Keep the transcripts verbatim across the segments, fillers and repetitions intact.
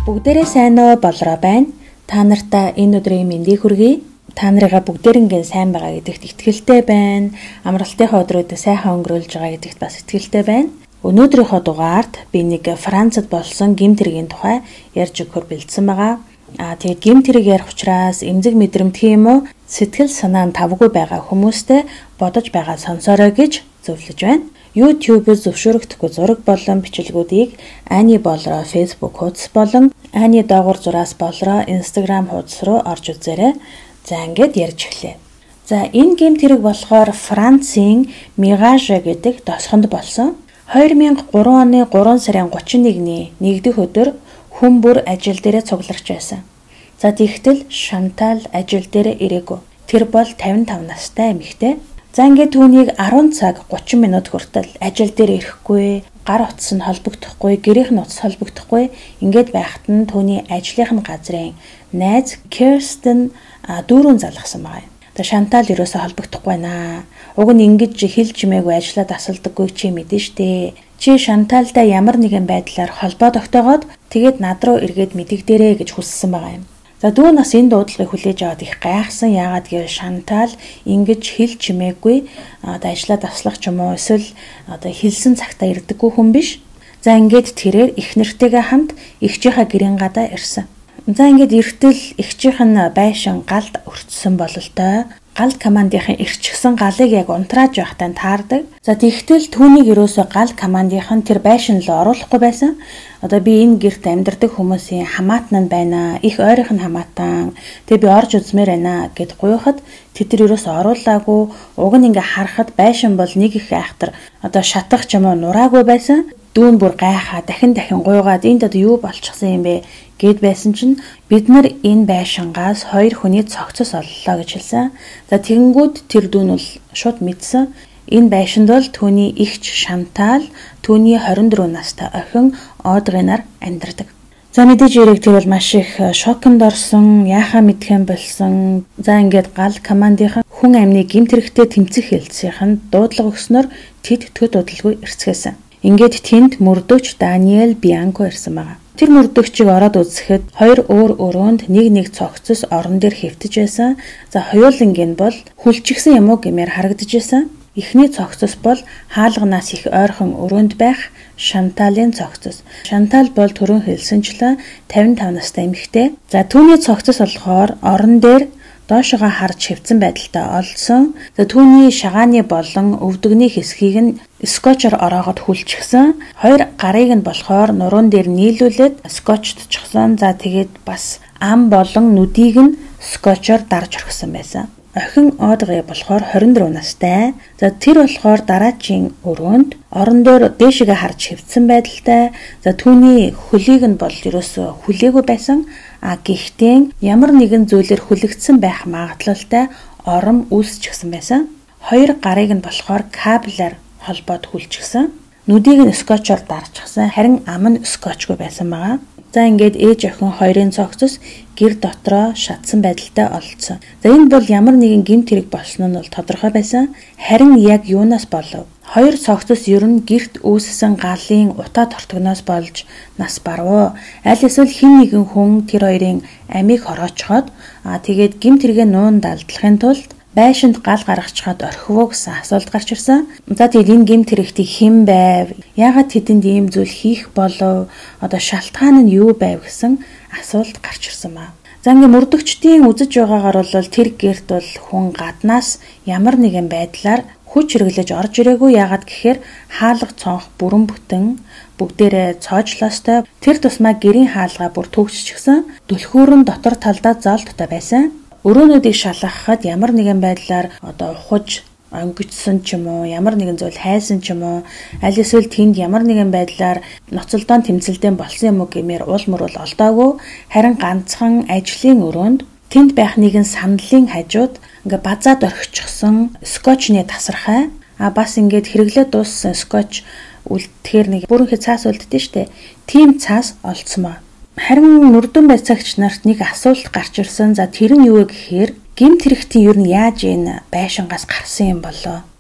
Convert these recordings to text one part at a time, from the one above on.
Бүгдээрээ сайн уу, болроо байна. Та нартай энэ өдрийн мэндийг хүргэе. Та нарыгаа бүгдээрингийн сайн байгаа гэдэгт итгэлтэй байна. Амралтынхаа өдрүүдэд сайхан өнгөрүүлж байгаа гэдэгт бас итгэлтэй байна. Өнөөдрийнхөө дугаард би нэг Францад болсон гэмт хэргийн тухай ярьж өгөхөөр бэлдсэн байгаа. Аа тэгээд гэмт хэрэг ярих учраас эмзэг мэдрэмтгий юм уу? Сэтгэл санаа нь тавгүй байгаа хүмүүстэй бодож байгаа сонсорой гэж зөвлөж байна. YouTube-д зөвшөөрөгдөхгүй зураг болон бичлэгүүдийг Ани болроо Facebook хуудас болон Ани доогуур зураас болроо Instagram хуудас руу орж үзээрэй. За ингээд ярьж эхлэе. За энэ гэмт хэрэг болохоор Францын Мигаже гэдэг досхонд болсон. две тысячи три оны гурван сарын гучин нэгний нэгдүгээр өдөр хүн бүр ажил дээрээ цугларч байсан. За тэгтэл Шантал ажил дээрээ ирээгүй. Тэр бол тавин тав настай эмэгтэй. За ингээд түүнийг арван цаг гучин минут хүртэл ажил дээр ирэхгүй, гар утас нь холбогдохгүй, гэрийнх нь утас холбогдохгүй ингээд байхад нь түүний ажлынхын газрын найз Керстен дүүрэн залгасан байна. Тэгээ Шантал ерөөсө холбогдохгүй байна. Уг нь ингэж хэл чимээгүй ажиллаад асалдаггүй чи мэдэн штэ. Чи Шанталтай ямар нэгэн байдлаар холбоо тогтоогоод тэгээд над руу эргээд мэдэгдэрэй гэж хүссэн байгаа юм. За дүү нас энэ дуудлагыг хүлээж аваад их гайхсан. Яагаад гэвэл Шантал ингэж хэл чимээгүй одоо ажиллаад таслах ч юм уу эсвэл одоо хэлсэн цагтаа ирдэггүй хүн биш. За ингээд тэрээр их нэртэйгээ хамт эгчийнхаа гэрийн гадаа ирсэн. За ингээд эртэл эгчийнх нь байшин галд өртсөн бололтой. Гал командынхын ирчихсэн галыг яг унтрааж байхдаа таардаг. За тэгтэл түүнийг ерөөсөө гал командынхан тэр байшин руу оруулахгүй байсан. Одоо би энэ гэрт амьдардаг хүмүүсийн хамаатан нь байна. Их ойрынх нь хамаатан. Тэгээ би орж үзмээр байна гэд гуйхад тэд тэр ерөөсөө оруулаагүй. Уг нь ингээ харахад байшин бол нэг их айхтар одоо шатах ч юм уу нураагүй байсан. Дүүн бүр гайхаа дахин дахин гуйгаад энд одоо юу болчихсон юм бэ гэд байсан чинь бид нар энэ байшингаас хоёр хүний цогцос оллоо гэж хэлсэн. За тэгэнгүүт тэр дүүн бол шууд мэдсэн. Энэ байшинд бол түүний эгч Шантал, түүний хорин дөрвөн настай охин Одренаар амьдардаг. За мэдээж яриг тэр бол маш их шоконд орсон, яахаа мэдхэн болсон. За ингээд гал командынхан хүн амны гэмт хэрэгтээ тэмцэх хэлцийнхэн дуудлага өгснөөр тэд төд удалгүй эрсгэсэн. Ингээд тэнд мөрдөгч Даниэл Бианко ирсэн байгаа. Тэр мөрдөгчийг ороод үзэхэд хоёр өөр өрөөнд нэг нэг цогцос орон дээр хэвтэж байсан. За хоёулангийн бол хүлчихсэн юм уу гэмээр харагдаж байсан. Эхний цогцос бол хаалганаас их ойрхон өрөөнд байх Шанталын цогцос. Шантал бол түрүүн хэлсэнчлэн тавин тав настай эмэгтэй. За түүний цогцос болохоор орон дээр доошогоо харж хэвцэн байдалтай олсон. За түүний шагааны болон өвдөгний хэсгийг нь скотчор ороогод хүлчихсэн. Хоёр гарыг нь болохоор нуруунд дээр нийлүүлээд скотчтчихсан. За тэгээд бас ам болон нүдийг нь скотчор дарж орхисон байсан. Охин Одре болохоор хорин дөрвөн настай. За тэр болохоор дараачийн өрөөнд орон дээр дээшгээ харж хэвцэн байдалтай. За түүний хөлийг нь бол ерөөсөө хүлээгүй байсан. А гэхдээ ямар нэгэн зүйлээр хүлэгдсэн байх магадлалтай ором үүсчихсэн байсан. Хоёр гарыг нь болохоор кабелаар холбоод хүлчихсэн. Нүдийг нь скотчоор дарчихсан. Харин ам нь скотчгүй байсан байгаа. За ингээд ээж охин хоёрын цогцос гэр дотроо шатсан байдалтай олдсон. За энэ бол ямар нэгэн гэмт хэрэг болсон нь бол тодорхой байсан. Харин яг юунаас болов? Хоёр цогцос ер нь гэрт үүссэн галын утаа тортогноос болж нас барвуу. Аль эсвэл хэн нэгэн хүн тэр хоёрын амийг хороочхоод аа тэгээд гэмт хэрэгээ нуун далдлахын тулд байшинд гал гаргачихад орхивоо гэсэн асуулт гарч ирсэн. За тэгээд энэ гэмт хэрэгтийг хэн байв? Яагаад тэдэнд ийм зүйл хийх болов? Одоо шалтгаан нь юу байв гэсэн асуулт гарч ирсэн ба. За ингээ мөрдөгчдийн үзэж байгаагаар бол тэр гэрт бол хүн гаднаас ямар нэгэн байдлаар хүч хэрэглэж орж ирээгүй. Яагаад гэхээр хаалга цонх бүрэн бүтэн бүгдээрээ цоожлоостой. Тэр тусмаа гэрийн хаалгаа бүр төгсчихсэн. Түлхүүрэн дотор талдаа зоолттой байсан. Өрөөнүүдийг шалгахад ямар нэгэн байдлаар одоо ухаж онгицсан ч юм уу, ямар нэгэн зүйл хайсан ч юм уу, аль эсвэл тэнд ямар нэгэн байдлаар ноцолдоон тэмцэлдэн болсон юм уу гэмээр уул мөрөл олдоогүй. Харин ганцхан ажлын өрөөнд тэнд байх нэгэн сандлын хажууд ингээ базаад орхичихсан скотчны тасархай. А бас ингээд хэрэглээд дууссан скотч үлдэхээр нэг бүрэнхий цаас үлддээ штэ. Тийм цаас олцсон ба. Харин мөрдөн байцаагч нарт нэг асуулт гарч ирсэн. За тэр нь юу вэ гэхээр гэмт хэрэгтийн ер нь яаж энэ байшингаас гарсан юм болоо?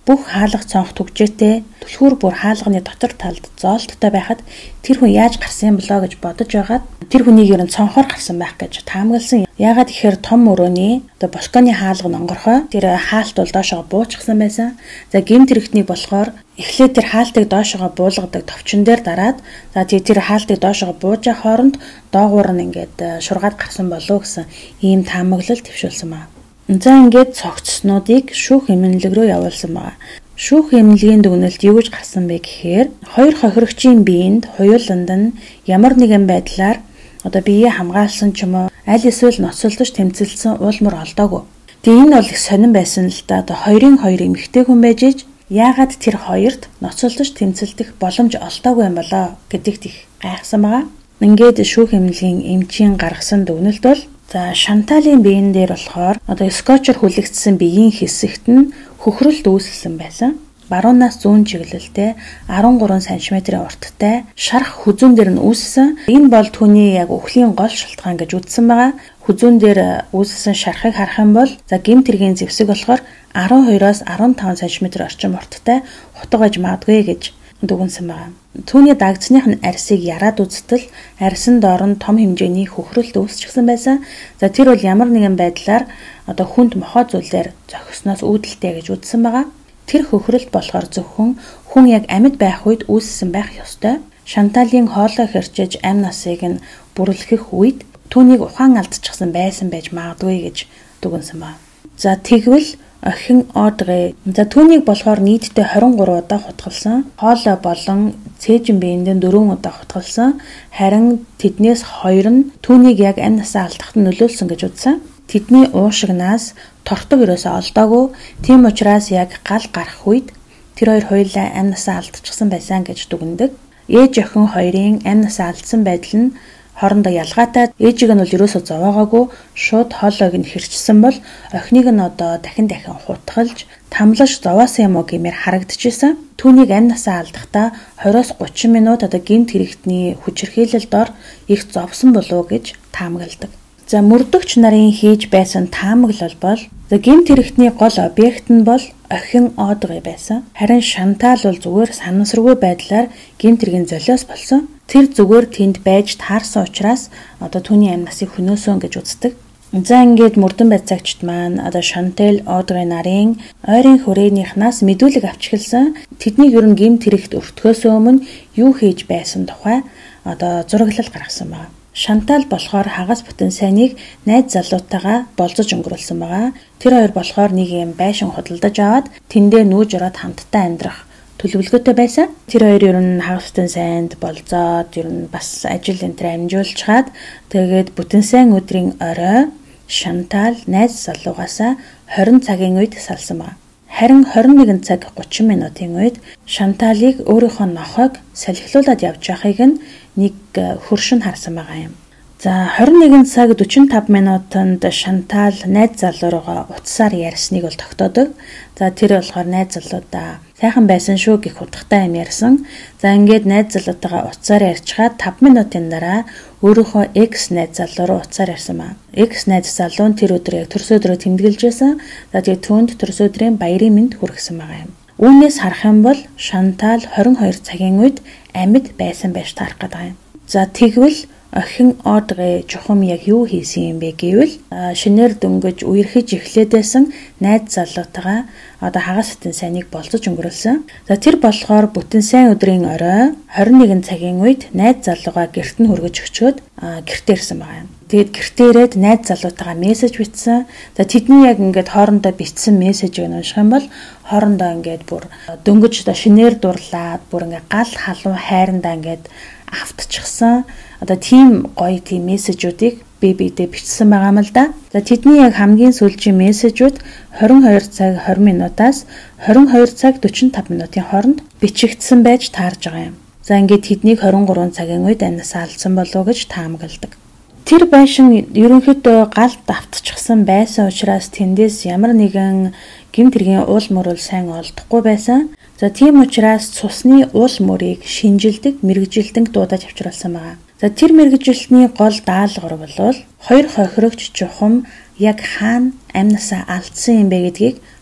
бүх хаалга цонх түгжээтэй түлхүүр бүр хаалганы дотор талд зоолттой байхад тэр хүн яаж гарсан юм болоо гэж бодож байгаад тэр хүнийг ер нь цонхоор гарсан байх гэж таамагласан. Яагаад гэхээр том өрөөний одоо балконы хаалга нонгорхой тэр хаалт бол доошоо буучсан байсан. За гэмт хэрэгтнийг болохоор эхлээд тэр хаалтыг доошоо буулгадаг товчон дээр дараад за тэр хаалтыг доошоо буужаа хооронд доогуур нь ингээд шургаад гарсан болов гэсэн ийм таамаглал твшүүлсэн байна. За ингээд цогцснуудыг шүүх эмнэлэг рүү явуулсан байна. Шүүх эмнэлгийн дүгнэлт юу гэж гарсан бэ гэхээр хоёр хохирогчийн биед хуйланд нь ямар нэгэн байдлаар одоо биеэ хамгаалсан ч юм уу аль эсвэл ноцолдож тэмцэлсэн уулмөр олдоогүй. Тэгээ энэ бол их сонирн байсан л да. Одоо хоёрын хоёр эмэгтэй хүн байж иж яагаад тэр хоёрт ноцолдож тэмцэлдэх боломж олдоогүй юм болоо гэдэгт их гайхсан байгаа. Ингээд шүүх эмнэлгийн эмчийн гаргасан дүгнэлт бол за Шанталийн биеийн дээр болохоор одоо скотчер хүлэгдсэн биеийн хэсэгт нь хөхрөлт үүсэлсэн байсан. Баруунаас зүүн чиглэлтэй арван гурван сантиметрийн урттай шарх хүзүүн дээр нь үүссэн. Энэ бол түүний яг үхлийн гол шалтгаан гэж үзсэн байгаа. Хүзүүн дээр үүссэн шархыг харах юм бол за гэмт хэргийн зэвсэг болохоор арван хоёроос арван таван сантиметр орчим урттай хутга байж магадгүй гэж дүгнсэн байгаа. Түүний дагдсных нь арьсыг яраад үзтэл арьсан доор нь том хэмжээний хөхрөлт үүсчихсэн байсан. За тэр бол ямар нэгэн байдлаар одоо хүнд мохоо зүйлээр зохисноос үүдэлтэй гэж үзсэн байгаа. Тэр хөхрөлт болохоор зөвхөн хүн яг амьд байх үед үүссэн байх ёстой. Шанталийн хоолой хэрчиж амь насыг нь бүрлэхэх үед түүнийг ухаан алдчихсан байсан байж магадгүй гэж дүгнсэн байна. За тэгвэл охин Одре за түүнийг болохоор нийтдээ хорин гурван удаа хутгалсан. Хоолой болон цээжин биендээ дөрвөн удаа хутгалсан. Харин тэднээс хоёр нь түүнийг яг амь насаа алдахад нөлөөлсөн гэж үзсэн. Тэдний уушигнаас тортог ерөөсөө олдоогүй. Тийм учраас яг гал гарах үед тэр хоёр хоёулаа амь насаа алдчихсан байсан гэж дүгнэдэг. Ээж охин хоёрын амь насаа алдсан байдал нь хоорондоо ялгаатай. Ээжийг нь бол ерөөсөө зовоогоогүй шууд хоолойг нь хэрчсэн бол охиныг нь одоо дахин дахин хутгалж тамлаж зовоосон юм уу гэмээр харагдчихсан. Түүнийг амь насаа алдахдаа двадцоос гурван минут одоо гэмт хэрэгтний хүчирхийлэл дор их зовсон болов гэж таамагладаг. За мөрдөгч нарын хийж байсан таамаглал бол за гэмт хэрэгтний гол объект нь бол охин Одре байсан. Харин Шантал бол зүгээр санамсаргүй байдлаар гэмт хэргийн золиос болсон. Тэр зүгээр тэнд байж таарсан учраас одоо түүний амь насыг хөнөөсөн гэж үздэг. За ингээд мөрдөн байцаагчд маань одоо Шантал Одре нарын ойрын хүрээнийхнаас мэдүүлэг авч эхэлсэн. Тэдний ер нь гэмт хэрэгт өртгөөс өмнө юу хийж байсан тухай одоо зураглал гаргасан байна. Шантал болохоор хагас бүтэн сайныг найз залуутайгаа болзож өнгөрүүлсэн байгаа. Тэр хоёр болохоор нэг юм байшин худалдаж аваад тэндээ нүүж ороод хамтдаа амьдрах төлөвлөгөөтэй байсан. Тэр хоёр ер нь хагас бүтэн сайнд болзоод ер нь бас ажил энэ төр амжуулж хаад тэгээд бүтэн сайн өдрийн орой Шантал найз залуугаасаа хорин цагийн үед салсан байна. Харин хорин нэгэн цаг гурван минутын үед Шанталыг өөрийнхөө нохойг салхилуулад явж байхыг нь нэг хөршин харсан байгаа юм. За хорин нэгэн цаг дөрвөн таван минутанд Шантал найз залуу руугаа утсаар ярьсныг бол тогтоодог. За тэр болохоор найз залуудаа сайхан байсан шүү гэх утгатай юм ярьсан. За ингээд найз залуутайгаа утсаар ярьчихад таван минутын дараа өөрийнхөө экс найз залуу руу утсаар ярьсан ба. Экс найз залуу нь тэр өдөр яг төрс өдрөө тэмдэглэж байсан. За тэгээд түүнд төрс өдрийн баярын мэнд хүргэсэн байгаа юм. Үүнээс харах юм бол Шантал двадцать и deux цагийн үед амьд байсан байж таарах гэдэг юм. За тэгвэл охин Одре чухам яг юу хийсэн юм бэ гэвэл шинээр дөнгөж үерхэж эхлээд байсан найз залуутайгаа одоо хагас бүтэн сайныг болцож өнгөрүүлсэн. За тэр болохоор бүтэн сайн өдрийн орой двадцать и один цагийн үед найз залуугаа гэрт нь хүргэж өчөөд гэртээ ирсэн байгаа юм. Тэгэд гэртээ ирээд найз залуутайгаа мессеж бичсэн. За тэдний яг ингээд хоорондоо бичсэн мессежийг унших юм бол хоорондоо ингээд бүр дөнгөж шинээр дурлаад бүр ингээд гал халуун хайрандаа ингээд автчихсан. Одоо тийм гоё тийм мессежүүдийг би бидээ бичсэн байгаа юм л да. За тэдний яг хамгийн сүүлийн мессежүүд двадцать и two цаг twenty минутаас двадцать и two цаг forty-five минутын хооронд бичигдсэн байж таарж байгаа юм. За ингээд тэднийг twenty-three цагийн үед амнасаа алдсан болов гэж таамагладаг. Тэр байшин ерөнхийдөө галд давтчихсан байсан учраас тэндээс ямар нэгэн гэмт хэргийн уул мөрөл сайн олдохгүй байсан. За тийм учраас цусны уул мөрийг шинжилдэг, мэрэгжилтэн дуудаж авчруулсан байгаа. За тэр мэрэгжилтний гол даалгавар бол хоёр хохирогч чухам яг хаана амнасаа алдсан юм бэ гэдгийг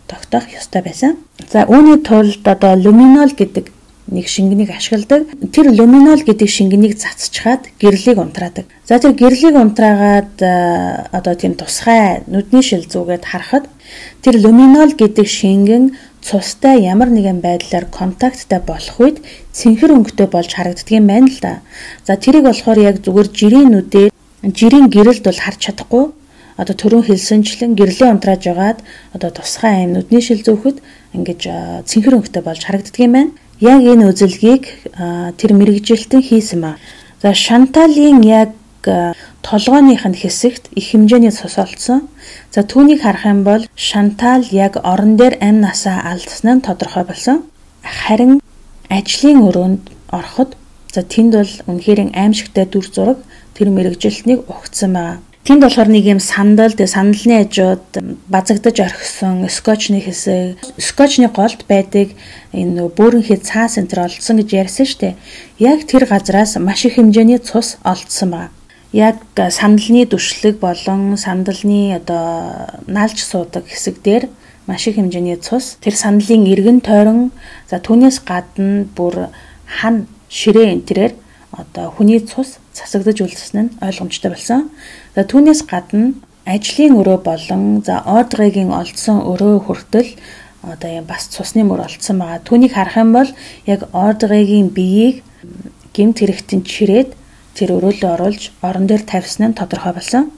тогтоох ёстой байсан. За үүний тулд одоо люминол гэдэг нэг шингэнийг ашигладаг. Тэр люминол гэдэг шингэнийг цацчихад гэрлийг унтраадаг. За тэр гэрлийг унтраагаад одоо тийм тусгай нүдний шил зүгээд харахад тэр люминол гэдэг шингэн цустай ямар нэгэн байдлаар контакттай болох үед цэнхэр өнгөтэй болж харагддаг юм байна л да. За тэрийг болохоор яг зүгээр жирийн нүдээр жирийн гэрэлд бол харж чадахгүй. Одоо төрөн хэлсэнчлэн гэрлийн унтрааж байгаад одоо тусгай аим нүдний шил зүүхэд ингэж цэнхэр өнгөтэй болж харагддаг юм байна. Яг энэ үзэлгийг тэр мэрэгжилтэн хийсэн ба. За Шанталийн яг толгойных нь хэсэгт их хэмжээний цус олдсон. За түүнийг харах юм бол Шантал яг орон дээр амь насаа алдсан нь тодорхой болсон. Харин ажлын өрөөнд ороход за тэнд бол үнэхээр аимшигтай дүр зураг тэр мэрэгжилтнийг угтсан байна. Тэнд болохоор нэг юм сандал, тэгээ сандалны хажууд базагдаж орхисон скотчны хэсэг, скотчны голд байдаг энэ бөөрөнхий цаас энэ төр олдсон гэж ярьсан шүү дээ. Яг тэр газраас маш их хэмжээний цус олдсон байна. Яг сандалны дүршлэг болон сандалны одоо наалж суудаг хэсэг дээр маш их хэмжээний цус, тэр сандалын эргэн тойрон, за түүнээс гадна бүр хан ширээ энэ тэрээр одоо хүний цус засагдаж үлдсэн нь ойлгомжтой болсон. За түүнээс гадна ажлын өрөө болон за Одрегийн олдсон өрөө хүртэл одоо юм бас цусны мөр олдсон байгаа. Түүнийг харах юм бол яг Одрегийн биеийг гэмт хэрэгтэн чирээд тэр өрөөлөө оруулж орон дээр тавьсан нь тодорхой болсон.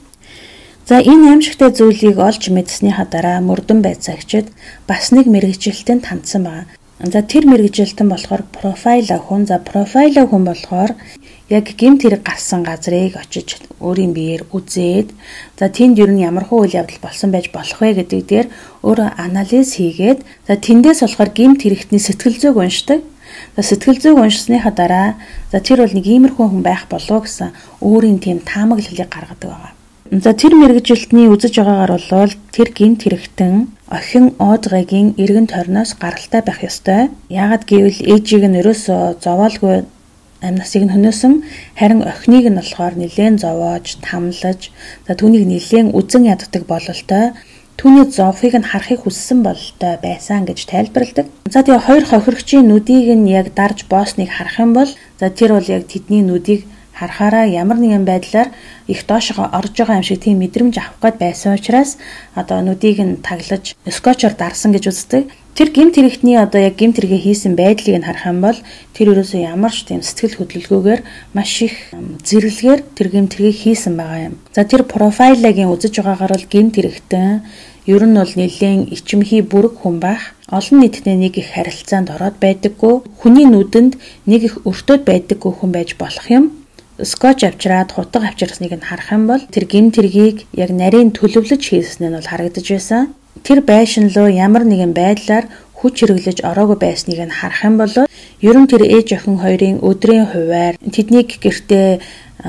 За энэ аимшигтай зүйлийг олж мэдснийхаа дараа мөрдөн байцаагчид бас нэг мэрэгжилтэнд хандсан байна. За тэр мэрэгжилтэн болохоор профайл хүн. За профайл хүн болохоор яг гэмт хэрэг гарсан газрыг очиж өөрийн биеэр үзээд за тэнд юу н ямархуу үйл явдал болсон байж болох вэ гэдэг дээр өөрөө анализ хийгээд за тэндээс болохоор гэмт хэрэгтний сэтгэл зүйг уншдаг. За сэтгэл зүйг уншсныхаа дараа за тэр бол нэг иймэрхүү хүн байх болов гэсэн өөрийн тийм таамаглалыг гаргадаг байгаа. За тэр мэрэгжилтний үзэж байгаагаар бол тэр гэмт хэрэгтэн охин Одрегийн эргэн тойрноос гаралтай байх ёстой. Яагад гэвэл ээжийг нь ерөөсөө зовоолгүй амь насыг нь хөнөөсөн, харин охиныг нь болохоор нэлээд зовоож, тамлаж, за түүнийг нэлээд үзэн яддаг бололтой, түүний зовхыг нь харахыг хүссэн бололтой байсан гэж тайлбарладаг. За тэгээ хоёр хохирогчийн нүдийг нь яг дарж боосныг харах юм бол за тэр бол яг тэдний нүдийг харахаараа ямар нэгэн байдлаар их доошоо орж байгаа юм шиг тийм мэдрэмж авах гээд байсан учраас одоо нүдийг нь таглаж скотчоор дарсан гэж үздэг. Тэр гэмт хэрэгтний одоо яг гэмт хэрэгээ хийсэн байдлыг нь харах юм бол тэр ерөөсөө ямар ч тийм сэтгэл хөдлөлгүйгээр маш их зэрлэгээр тэр гэмт хэрэгийг хийсэн байгаа юм. За тэр профайлагийн үзэж байгаагаар бол гэмт хэрэгтэн ер нь бол нэлээд ичимхий бүрэг хүн байх, олон нийтэд нэг их харилцаанд ороод байдаггүй, хүний нүдэнд нэг их өртөөд байдаггүй хүн байж болох юм. Скотч авчираад хутга авчирсныг нь харах юм бол тэр гэмт хэргийг яг нарийн төлөвлөж хийсэн нь бол харагдаж байсан. Тэр байшин руу ямар нэгэн байдлаар хүч хэрэглэж ороогүй байсныг нь харах юм бол ер нь тэр ээж охин хоёрын өдрийн хуваар тэднийг гэртээ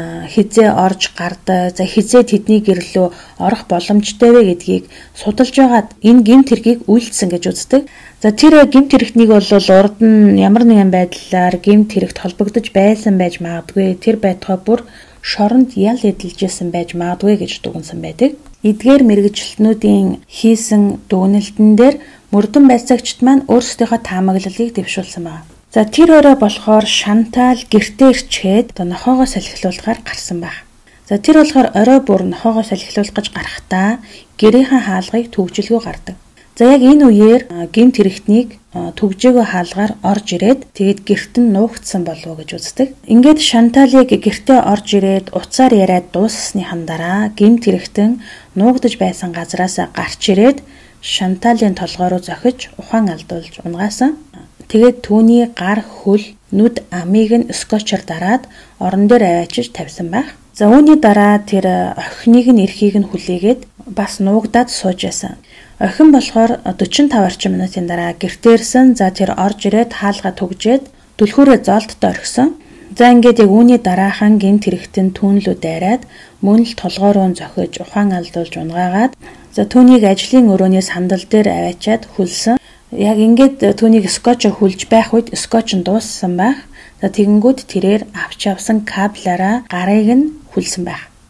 хизээ орж гардаг, за хизээ тэдний гэрлөө орох боломжтой вэ гэдгийг судалж байгаад энэ гэмт хэргийг үйлдсэн гэж үздэг. За тэр гэмт хэрэгтнийг бол урд нь ямар нэгэн байдлаар гэмт хэрэгт холбогдож байсан байж магадгүй, тэр байтугай бүр шоронд ял эдэлжсэн байж магадгүй гэж дүгнсэн байдаг. Эдгээр мэрэгжилтнүүдийн хийсэн дүгнэлтэн дээр мөрдөн байцаагчид маань өөрсдийнхөө таамаглалыг дэвшүүлсэн байна. За тэр өрөө болохоор Шантал гэртээ ирчээд одоо нохоогоо салхилуулгаар гарсан баг. За тэр болохоор орой бүр нохоогоо салхилуулах гэж гарахдаа гэрийнхэн хаалгыг төгжөлгөө гардаг. За яг энэ үеэр гэмт хэрэгтнийг төгжөөгөө хаалгаар орж ирээд тэгээд гэрт нь нуугдсан болов гэж үздэг. Ингээд Шанталыг гэртээ орж ирээд уцаар яриад дууссныхан дараа гэмт хэрэгтэн нуугдаж байсан газраас гарч ирээд Шанталийн толгой руу зохиж ухаан алдуулж унгаасан. Тэгээд түүний гар, хөл, нүд, амийг нь скотчоор дараад орон дээр аваачиж тавьсан байх. За үүний дараа тэр охиныг нь эрхийг нь хүлээгээд бас нуугдаад сууж байсан. Охин болохоор дөрвөн тавь орчим минутын дараа гэртээрсэн. За тэр орж ирээд хаалга түгжээд түлхүүрээ зоолттой орхисон. За ингээд яг үүний дараахан гэмт хэрэгтэн түүнлүү дайраад мөн л толгой руу зохиж ухаан алдуулж унгаагаад за түүнийг ажлын өрөөний сандал дээр аваачаад хүлсэн. Яг ингээд түүнийг скотчоор хүлж байх үед скотч нь дууссан байх. За тэгэнгүүт тэрээр авч явсан каблаараа гарыг нь хүлсэн байх.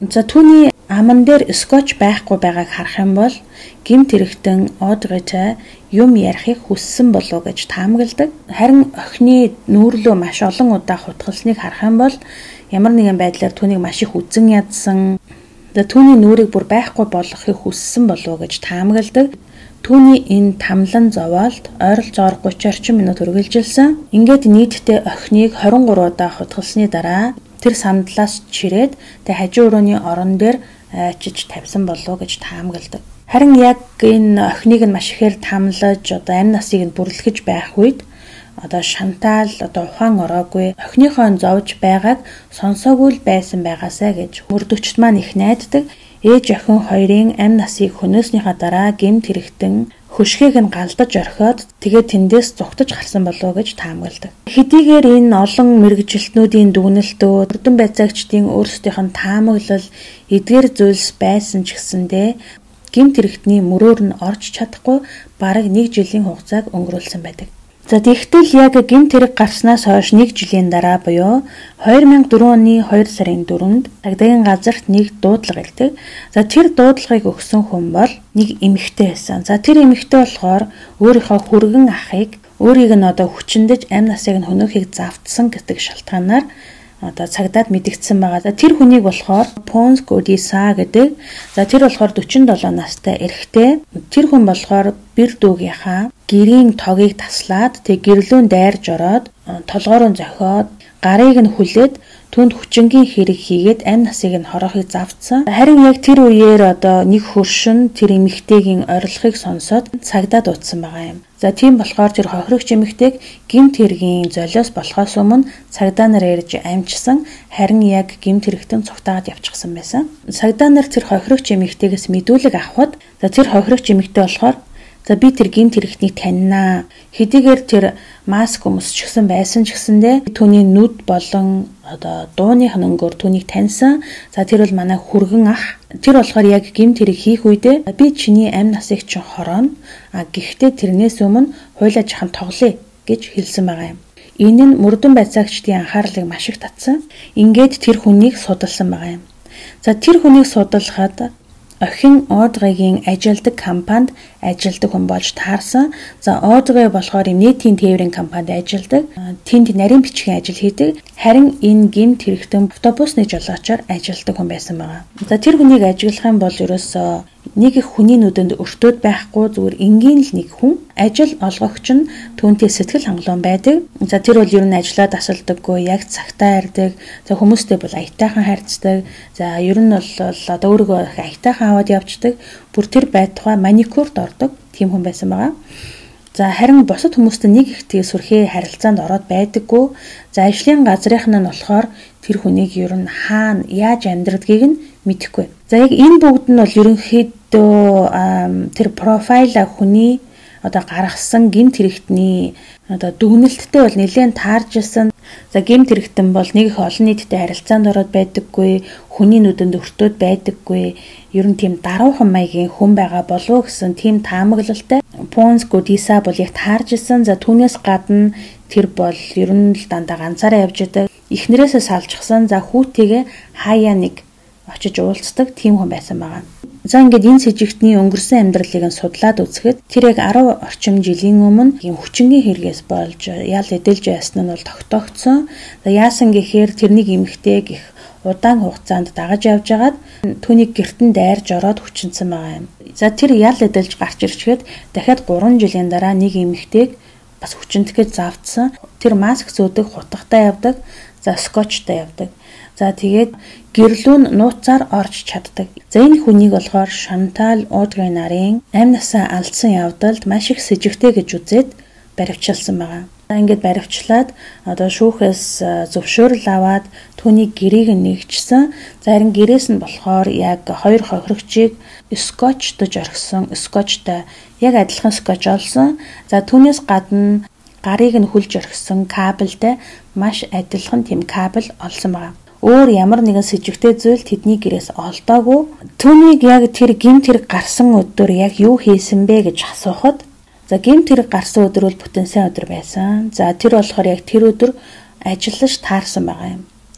За түүний аман дээр скотч байхгүй байгааг харах юм бол гэмт хэрэгтэн Одритой юм ярихыг хүссэн болов гэж таамагладаг. Харин охины нүүрлөө маш олон удаа хутгалсныг харах юм бол ямар нэгэн байдлаар түүнийг маш их үзэн ядсан. За түүний нүрийг бүр байхгүй болгохыг хүссэн болов гэж таамагладаг. Түүний энэ тамлан зовоолт ойролцоогоор гуч орчим минут үргэлжилсэн. Ингээд нийтдээ охиныг хорин гурав удаа хутгалсны дараа тэр сандлаас чирээд тэг хажуу өрөөний орон дээр ачиж тавьсан болов гэж таамагладаг. Харин яг энэ охиныг нь маш ихээр тамлаж одоо амь насыг нь бүрлэхэж байх үед одоо шантаал одоо ухаан ороогүй охиныхоо зовж байгааг сонсоогүй л байсан байгаасаа гэж мөрдөгчд маань их найддаг. Ээж охин хоёрын амь насыг хөнөөснийхаа дараа гэмт хэрэгтэн хөшгийг нь галдаж орхиод тэгээд тэндээс зүгтж гарсан болов гэж таамагладаг. Хэдийгээр энэ олон мэрэгжилтнүүдийн дүгнэлтөө өрдөн байцаагчдын өөрсдийнх нь таамаглал эдгээр зүйлс байсан ч гэсэндээ гэмт хэрэгтний мөрөөр нь орж чадахгүй бараг нэг жилийн хугацааг өнгөрүүлсэн байдаг. За тэгтэл яг гэмт хэрэг гарснаас хойш нэг жилийн дараа буюу две тысячи четыре оны хоёр сарын дөрөвд Цагдаагийн газарт нэг дуудлага ирдэг. За тэр дуудлагыг өгсөн хүн бол нэг эмэгтэй байсан. За тэр эмэгтэй болохоор өөрийнхөө хүргэн ахыг өөрийг нь одоо хүчиндэж амь насыг нь хөнөөхийг завдсан гэдэг шалтгаанаар одоо цагдаад мэдгдсэн байгаа. За тэр хүнийг болохоор Понс Годиса гэдэг. За тэр болохоор forty-seven настай эрэгтэй. Тэр хүн болохоор бэр дүүгийнхаа гэрийн тогийг таслаад тэг гэрлүүн дайрж ороод толгоороо зохиод гарыг нь хүлээд түнд хүчингийн хэрэг хийгээд амь насыг нь хороохыг завдсан. Харин яг тэр үеэр одоо нэг хөршин тэр эмэгтэйгийн орилохыг сонсоод цагдаад утсан байгаа юм. За тийм болохоор тэр хохирогч эмэгтэйг гэмт хэргийн золиос болохоос өмнө цагдаа нар ярьж амжсан. Харин яг гэмт хэрэгтэн цугтаагаад явчихсан байсан. Цагдаа нар тэр хохирогч эмэгтэйгээс мэдүүлэг авахд за тэр хохирогч эмэгтэй болохоор за би тэр гэмт хэрэгтнийг таньнаа. Хэдийгээр тэр маск өмсчихсэн байсан ч гэсэндээ түүний нүд болон одоо дууных нөнгөөр түүнийг таньсан. За тэр бол манай хүргэн ах. Тэр болохоор яг гэмт хэрэг хийх үедээ би чиний амь насыг чинь хорооно. А гэхдээ тэрнээс өмнө хуйлаа жахан тоглоё гэж хэлсэн байгаа юм. Энэ нь мөрдөн байцаагчдын анхаарлыг маш их татсан. Ингээд тэр хүнийг судалсан байгаа юм. За тэр хүнийг судлахад охин Одригийн ажилдаг компанид ажилдаг хүн болж таарсан. За Одри болохоор нийтийн тээврийн компанид ажилдаг. Тэнд нарийн бичгийн ажил хийдэг. Харин энэ гэмт хэрэгтэн автобусны жолоочоор ажилдаг хүн байсан байгаа. За тэр хүнийг ажиглах юм бол ерөөсөө нэг их хүний нүдэнд өртөөд байхгүй зүгээр энгийн л нэг хүн. Ажил олгогч нь түүнтэй сэтгэл хангалуун байдаг. За тэр бол ер нь ажлаа тасалдаггүй, яг цагтаа ирдэг. За хүмүүстэй бол аятайхан харьцдаг. За ер нь бол одоо өөрийгөө аятайхан аваад явцдаг. Бүр тэр байтугай маникюрд ордог тийм хүн байсан байгаа. За харин бусад хүмүүстэй нэг их тийг сүрхээ харилцаанд ороод байдаггүй. За ажлын газрынх нь болохоор тэр хүнийг ер нь хаана яаж амьдрдгийг нь мэдэхгүй. За яг энэ бүгд нь бол ерөнхийдөө тэр профайла хүний одоо гаргасан гэмт хэрэгтний одоо дүгнэлттэй бол нэлээд таарж ирсэн. За гэмт хэрэгтэн бол нэг их олон нийтэд харилцаанд ороод байдаггүй, хүний нүдэнд өртөөд байдаггүй, ер нь тийм даруухан маягийн хүн байгаа болов гэсэн тийм таамаглалтай. Понс Годиса бол яг таарж ирсэн. За түүнээс гадна тэр бол ер нь л дандаа ганцаараа явж идэг. Эхнэрээсээ салжчихсан. За хүүтэйгээ хаяа нэг очиж уулздаг тийм хүн байсан байгаа. За ингээд энэ сэжигтний өнгөрсөн амьдралыг нь судлаад үзэхэд тэр яг ten орчим жилийн өмнө ийм хүчингийн хэрэгээс болж ял эдэлж байсан нь бол тогтоогдсон. За яасан гэхээр тэрнийг эмэгтэйг их удаан хугацаанд дагаж явж агаад түүнийг гэртэн дайрж ороод хүчинсэн байгаа юм. За тэр ял эдэлж гарч ирчгээд дахиад three жилийн дараа нэг эмэгтэйг бас хүчинтэхэд завдсан. Тэр маск зөөдөг, хутгатай явдаг, за скотчтай явдаг. За тэгээд гэрлүүн нууцаар орж чаддаг. За энэ хүнийг болохоор Шантал Одри нарын амь насаа алдсан явдалд маш их сэжигтэй гэж үзээд баривчилсан байгаа. За ингээд баривчлаад одоо шүүхээс зөвшөөрөл аваад түүний гэрийг нэгжсэн. За харин гэрээс нь болохоор яг хоёр хохирогчийг скотчтож орхисон, скотчтай яг адилхан скотч олсон. За түүнээс гадна гарыг нь хүлж орхисон кабелтэй маш адилхан тийм кабел олсон байгаа. Өөр ямар нэгэн сэжигтэй зүйл тэдний гэрээс олдоогүй. Түүнийг яг тэр гэмт хэрэг гарсан өдөр яг юу хийсэн бэ гэж асуухад за гэмт хэрэг гарсан өдөр бол бүтэн сайн өдөр байсан. За тэр болохоор яг тэр өдөр ажиллаж таарсан байгаа юм.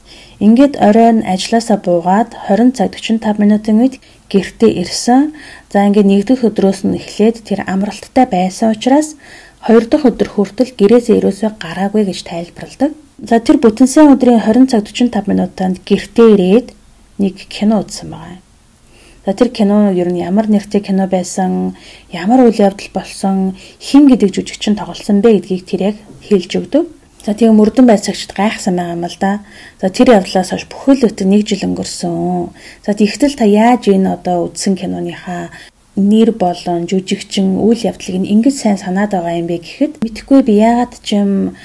Ингээд оройн ажилласаа буугаад хорин цаг forty five минутын үед гэртээ ирсэн. За ингээд нэгдүгээр өдрөөс нь эхлээд тэр амралттай байсан учраас хоёр дахь өдөр хүртэл гэрээсээ ерөөсөө гараагүй гэж тайлбарладаг. За тэр бүтэнсэн өдрийн хорин цаг forty five минутанд гэртээ ирээд нэг кино үзсэн байгаа. За тэр кино ер нь ямар нэртэй кино байсан, ямар үйл явдал болсон, хэн гэдэг жүжигчин тоглосон бэ гэдгийг тэр яг хэлж өгдөг. За тийм мөрдөн байцаагчд гайхсан байгаа юм л да. За тэр явдлаас хойш бүхэл бүтэн нэг жил өнгөрсөн. За тэгтэл та яаж энэ одоо үзсэн киноныхаа нэр болон жүжигчин үйл явдлыг ингэж сайн санаад байгаа юм бэ гэхэд мэдхгүй би яагаад ч юм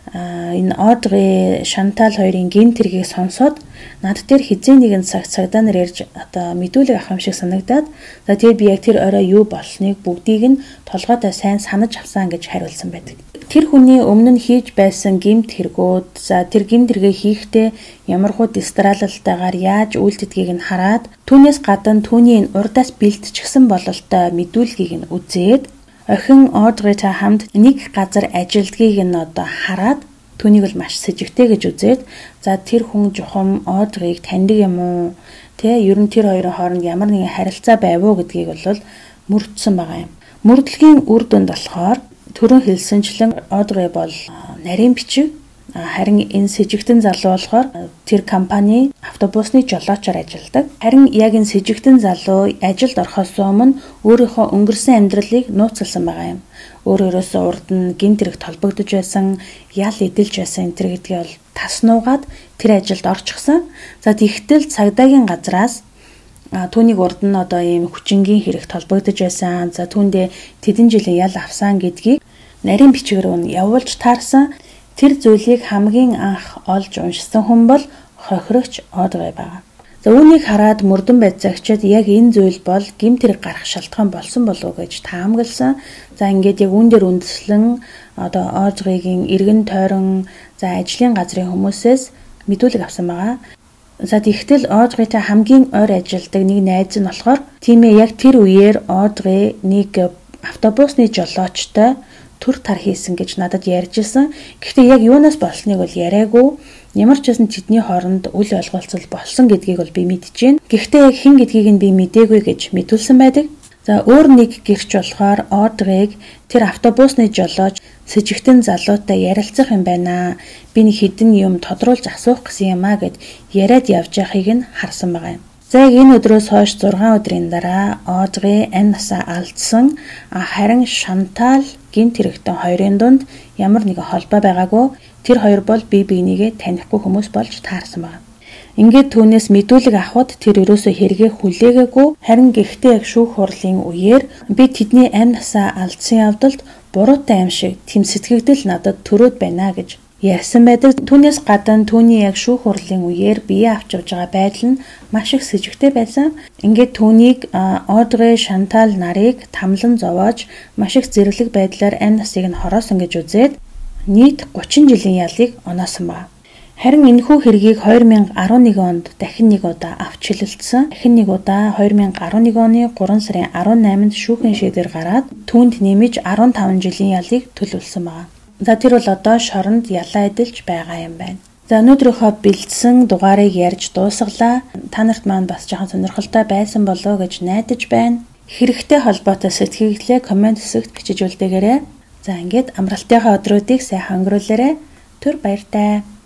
энэ Одри Шантал хоёрын гин тэргийг сонсоод над дээр хизээ нэгэн цаг цагдаа нар ярьж одоо мэдүүлэг авах юм шиг санагдаад за тэгээд би яг тэр орой юу болсныг бүгдийг нь толгойдоо сайн санаж авсан гэж хариулсан байдаг. Тэр хүний өмнө нь хийж байсан гимт хэрэгүүд за тэр гимт хэрэгээ хийхдээ ямар хуу дистралалтайгаар яаж үйлдэдгийг нь хараад түүнээс гадна түүний урдаас бэлтчихсэн бололтой мэдүүлгийг нь үзээд охин Одритай хамт нэг газар ажилдгийг нь одоо хараад түүнийг бол маш сэжигтэй гэж үзээд за тэр хүн жухам Одрийг таньдаг юм уу? Тэ ер нь тэр хоёрын хооронд ямар нэгэн харилцаа байв уу гэдгийг бол мөрдсөн байгаа юм. Мөрдлөгийн үр дүнд болохоор түрүүн хэлсэнчлэн Одри бол нарийн бичиг харин энэ сэжигтэн залуу болохоор тэр компани автобусны жолоочоор ажилладаг. Харин яг энэ сэжигтэн залуу ажилд орохоос өмнө өөрийнхөө өнгөрсөн амьдралыг нууцлсан байгаа юм. Өөрөөсөө урд нь гин тэрэг толбогдож байсан, ял эдэлж байсан энэ төр гэдгийг бол таснуугаад тэр ажилд орчихсон. За тэгтэл цагдаагийн газраас түүнийг урд нь одоо ийм хүчингийн хэрэг толбогдож байсан. За түүндээ тэдэн жилийн ял авсан гэдгийг нарийн бичгээр нь явуулж таарсан. Тэр зүйлийг хамгийн анх олж уншсан хүн бол хохирогч Одри байгаа. За үүнийг хараад мөрдөн байцаагчид яг энэ зүйл бол гэмт хэрэг гарах шалтгаан болсон болов уу гэж таамагласан. За ингээд яг үүн дээр үндэслэн одоо Одригийн эргэн тойрон за ажлын газрын хүмүүсээс мэдүүлэг авсан байгаа. За тэгтэл Одритай хамгийн ойр ажилдаг нэг найз нь болохоор тийм ээ яг тэр үеэр Одри нэг автобусны жолоочтой төр тар хийсэн гэж надад ярьж исэн. Гэхдээ яг юунаас болсныг бол яриаггүй. Ямар ч байсан тэдний хооронд үл ойлголцол болсон гэдгийг бол би мэдчихээн. Гэхдээ яг хэн гэдгийг нь би мэдээгүй гэж мэдүүлсэн байдаг. За өөр нэг гэрч болохоор Одриг тэр автобусны жолооч сэжигтэн залуутай ярилцах юм байна. Би нэг хідэн юм тодруулж асуух гэсэн юм а гэд яриад явж байхыг нь харсан байгаа юм. За энэ өдрөөс хойш six өдрийн дараа Одри амь насаа алдсан. Харин Шантал гин тэрэгтэн хоёрын дунд ямар нэгэн холбоо байгаагүй. Тэр хоёр бол бие биенийгээ танихгүй хүмүүс болж таарсан байна. Ингээд түүнээс мэдүүлэг авахд тэр ерөөсөө хэрэгээ хүлээгээгүй. Харин гэхдээ яг шүүх хурлын үеэр би тэдний амь насаа алдсан явдалд буруутай юм шиг тэм сэтгэгдэл надад төрөөд байна гэж ярьсан байдаг. Түүнээс гадна түүний яг шүүх хурлын үеэр бие авч явж байгаа байдал нь маш их сэжигтэй байсан. Ингээд түүнийг Одри Шантал нарыг тамлан зовоож маш их зэрэглэг байдлаар амь насыг нь хороосон гэж үзээд нийт thirty жилийн ялыг оноосон ба. Харин энэхүү хэргийг two thousand eleven онд дахин нэг удаа авч хэлэлцсэн. Дахин нэг удаа two thousand eleven оны three сарын eighth-нд шүүхийн шийдвэр гараад түүнд нэмж fifteen жилийн ялыг төлөвлөсөн байна. За тэр бол одоо шоронд ялаа эдэлж байгаа юм байна. За өнөөдрийнхөө бэлдсэн дугаарыг ярьж дуусгалаа. Та нарт маань бас жоохон сонирхолтой байсан болоо гэж найдаж байна. Хэрэгтэй холбоотой сэтгэгдлээ комент хэсэгт бичиж үлдээгээрэй. За ингээд амралтынхаа өдрүүдийг сайхан өнгөрүүлээрэй. Түр баяртай.